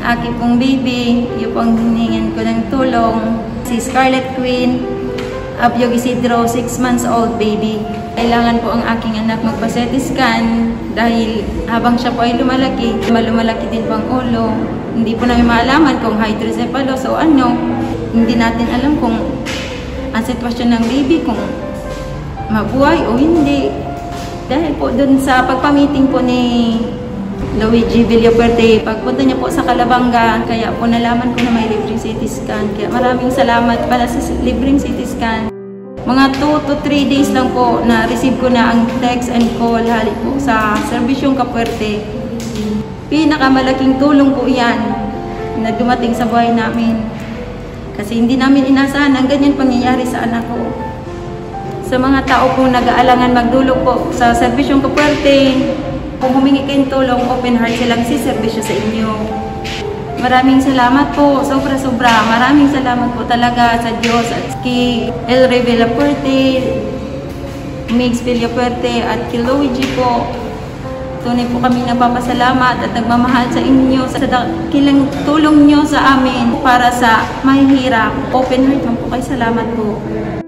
aking pong baby, yung pong hiningan ko ng tulong, si Scarlet Queen, Abyog Isidro, 6 months old baby. Kailangan po ang aking anak magpa-CT scan dahil habang siya po ay lumalaki din po ang ulo. Hindi po namin maalaman kung hydrocephalus o ano. Hindi natin alam kung ang sitwasyon ng baby, kung mabuhay o hindi. Dahil po dun sa pagpamiting po ni Luigi Fuerte, pagpunta niya po sa Calabanga, kaya po nalaman ko na may libreng CT scan. Kaya maraming salamat pala sa libreng CT scan. Mga 2 to 3 days lang po na-receive ko na ang text and call halik po sa serbisyong Fuerte. Pinakamalaking tulong po yan na dumating sa buhay namin. Kasi hindi namin inasahan ang ganyan pangyayari sa anak ko. Sa mga tao po nag-aalangan magdulog po sa serbisyong Fuerte, kung humingi kayong tulong, open heart silang siservisyo sa inyo. Maraming salamat po, sobra-sobra. Maraming salamat po talaga sa Diyos at kay El Rey Fuerte, Migs Fuerte at kay Luigi po. Tunay po kami nagpapasalamat at nagmamahal sa inyo sa dakilang tulong nyo sa amin para sa mahihirap. Open heart lang po kayo. Salamat po.